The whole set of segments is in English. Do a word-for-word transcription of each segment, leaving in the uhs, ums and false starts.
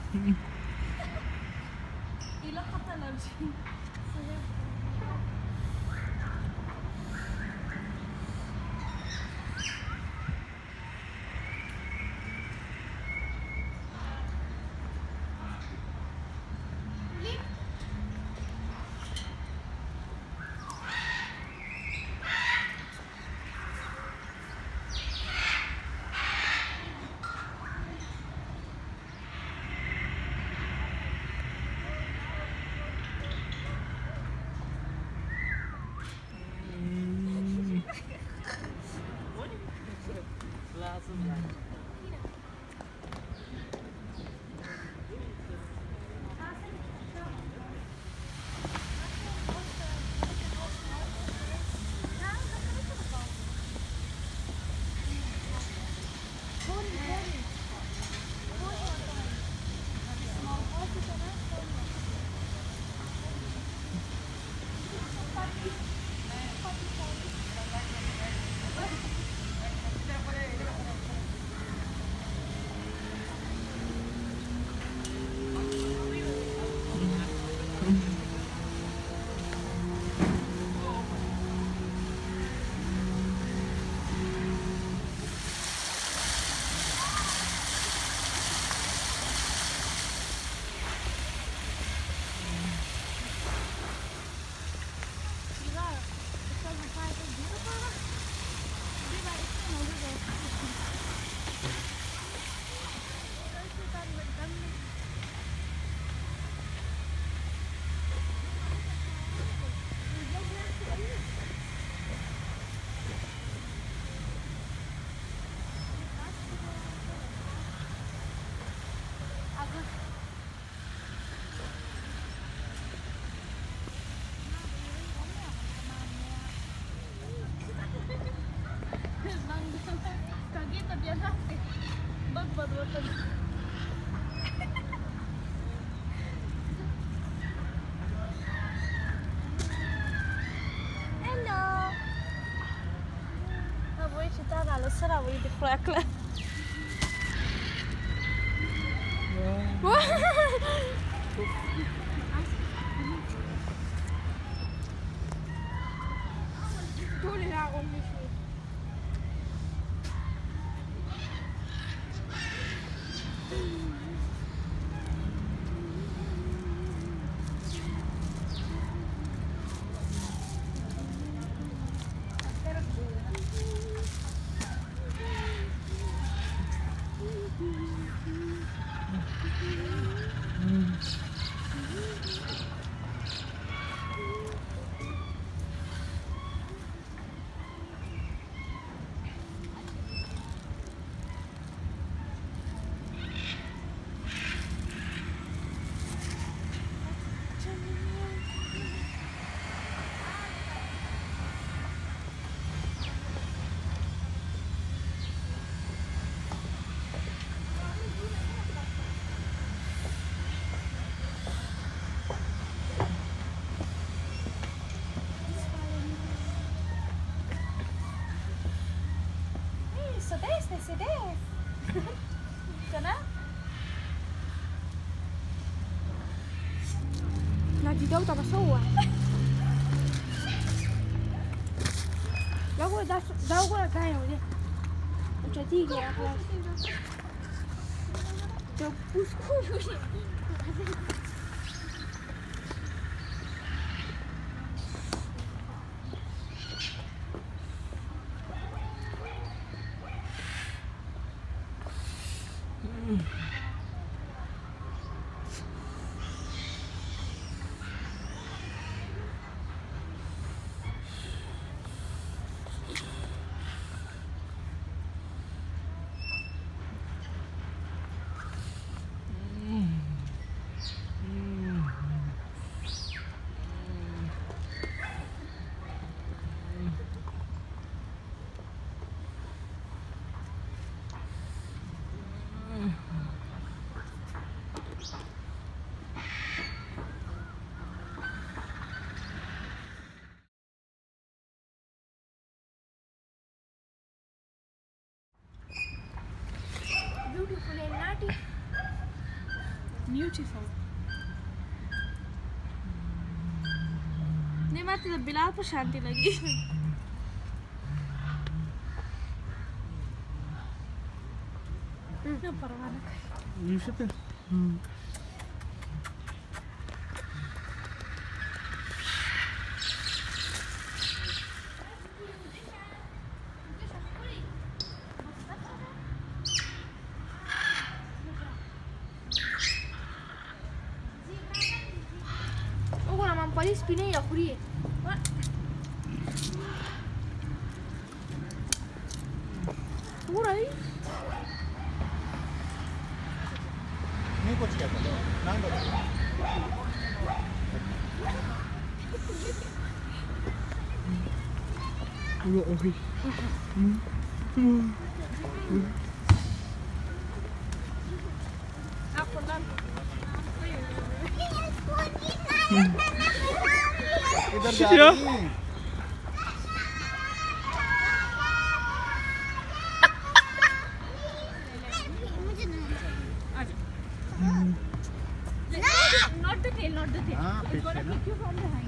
Y lo حتى الأرجل. السرعة ويدخل أكله. Se deve. Sana? لا دي جودة بصور. جودة ده جودة كاين ودي. مش هتيجي يا خلاص. ده بوسكو. Beautiful. नहीं मैं तो बिलाल पर शांति लगी। ना परवाना कर। You should be. Ora ma un po' di spine io qui. Ora lì. नहीं कुछ कहता ना बता वो ओही आपको नाम इधर जा रही है not the tail, not the tail. हाँ, It's gonna पीछे ना। kick you from behind.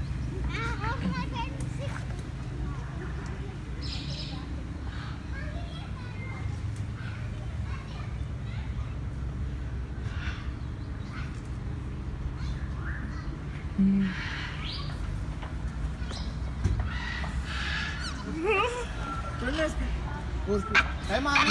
है मार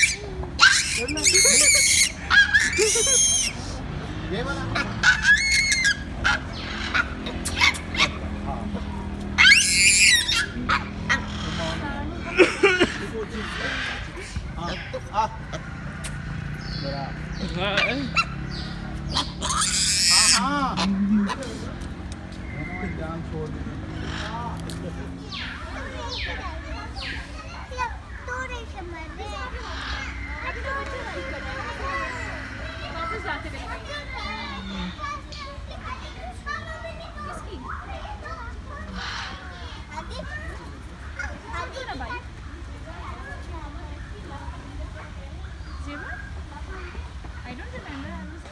ये वाला हाँ हाँ हाँ जान छोड़ वापस जाते रहेंगे। किसकी? कौन है भाई? Zebra? I don't remember. I was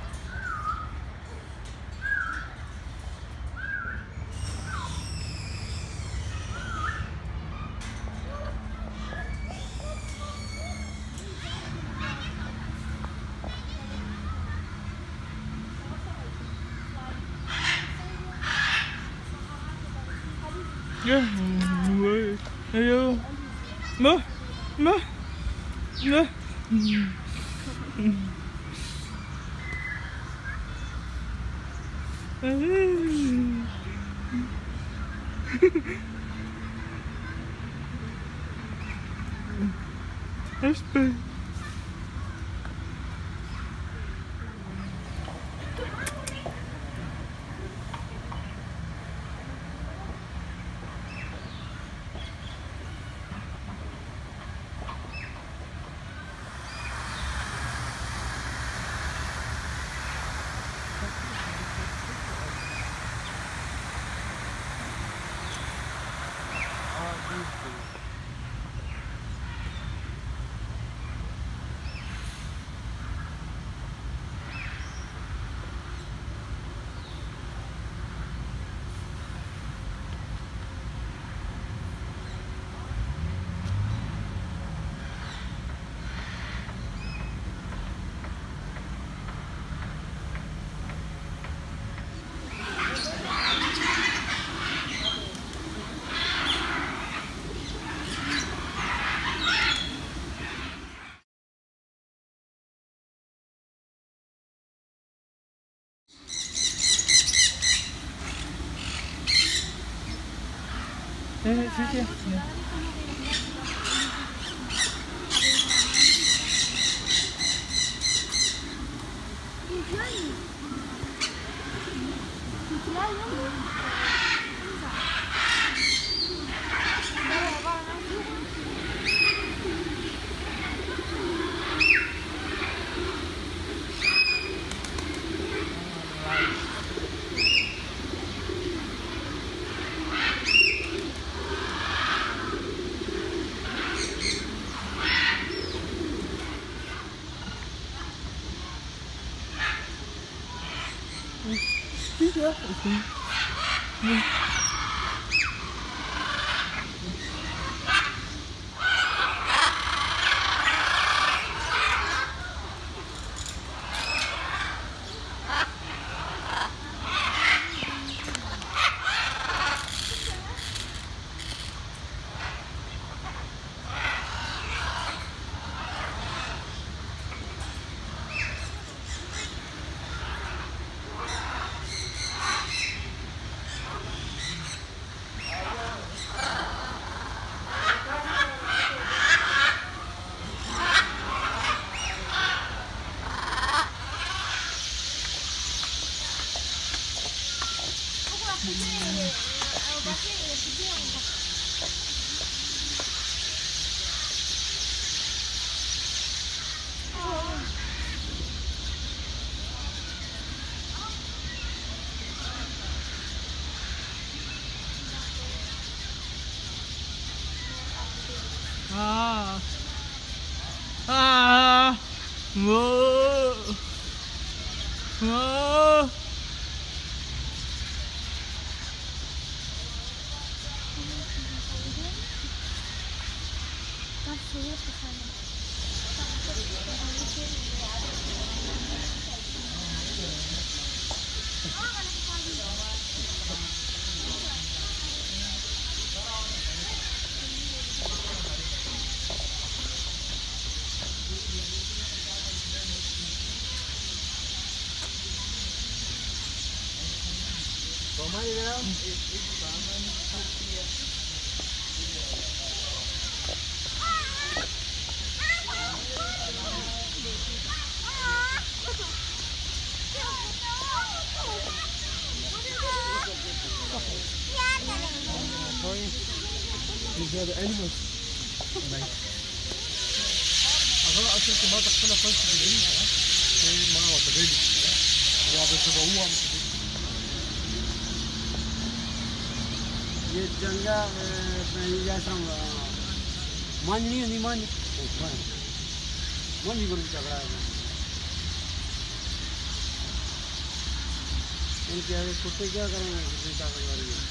Yeah, ayo, ma, ma, ma. Espera. Eh, sí, sí. ठीक है Ah. Ah. Whoa. Whoa. These are the animals. Nice. أظن أصل كما تقول فرش بالعين هي ما هو تبادل يا بتبوع ये जंगा जैसा माननी नहीं मानी मानी करूँ झगड़ा इनके आगे कुत्ते क्या करेंगे कितनी ताकत वाली है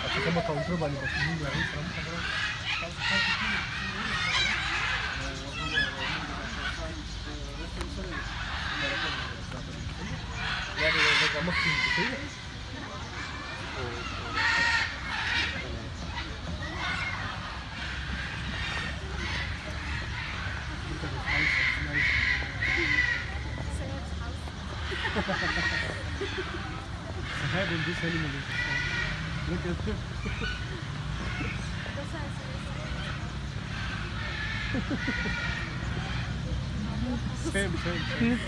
Kasi sama counter balik ke sini dari sekarang kamera. Ya dia dah kamu sini tu. Saya bunyi sekali mungkin. Look at this. Same, same, same.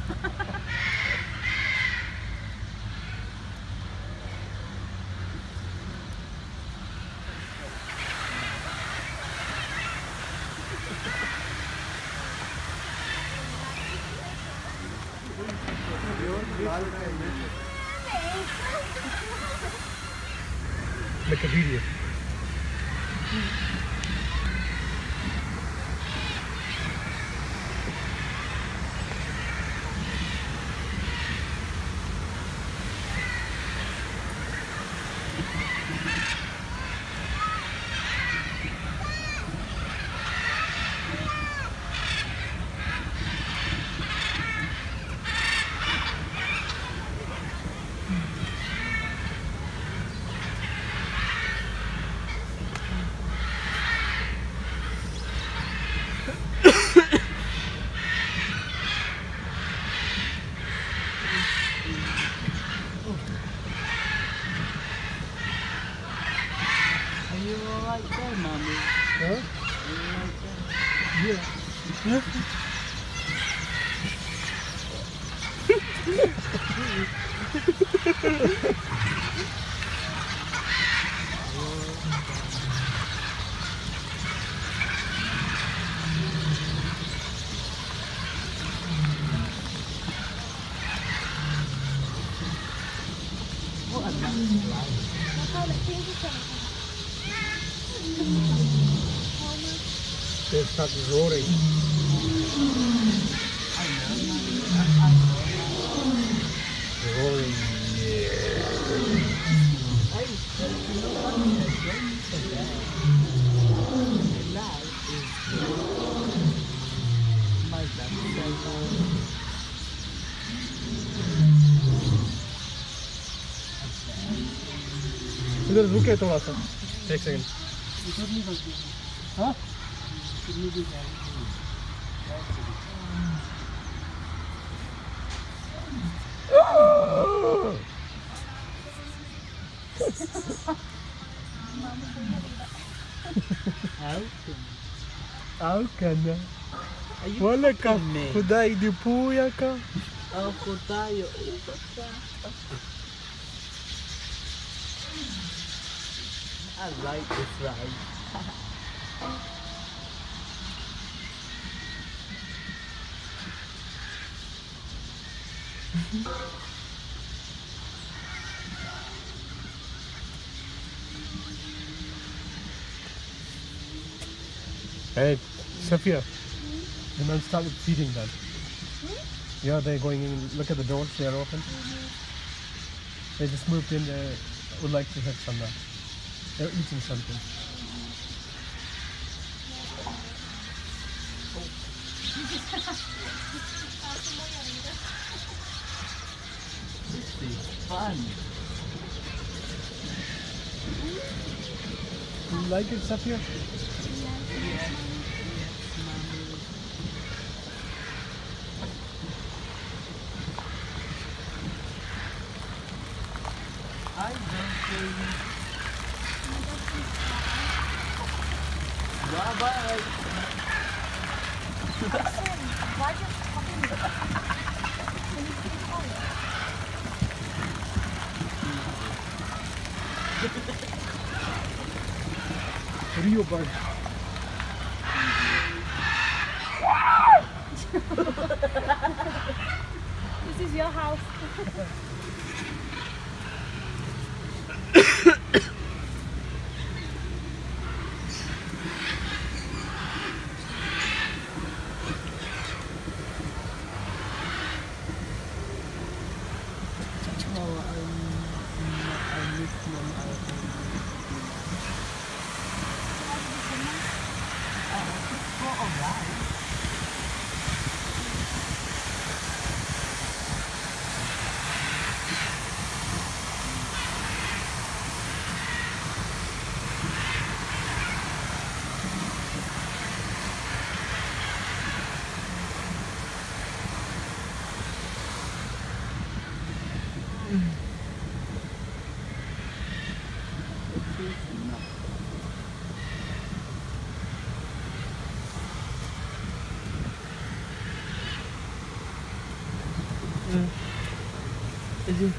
Make a video. Huh? Yeah. Yeah. They start roaring. Roaring. इधर रुके थोड़ा सा एक second हाँ Auka na. Wala ka. Kuday di puya ka. Ako tayo. I like this ride. Hey, Sophia. The men started feeding them. Yeah, they're going in. Look at the doors, they're open. They just moved in. They would like to have some. Uh, they're eating something. This is fun. You like it, Sophia? I don't think. Bye bye. Why just talking? Rio bird. This is your house. Oh, I, I miss my iPhone. je.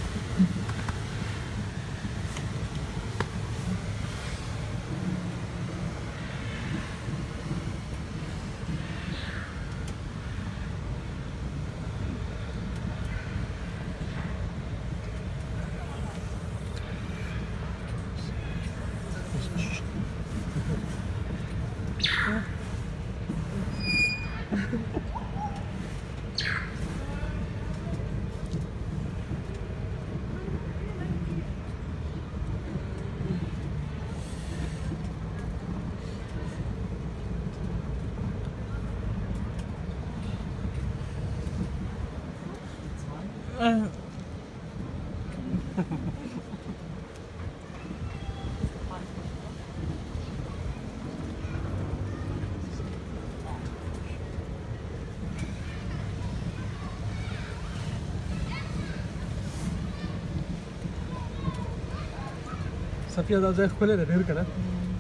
Uh, Safia da zai kula da dirka na.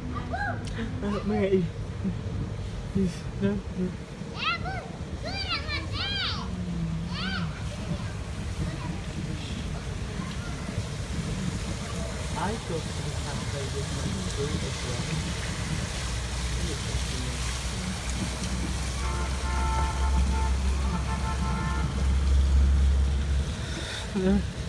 Mẹ. I thought we had played with my food as well. Yeah.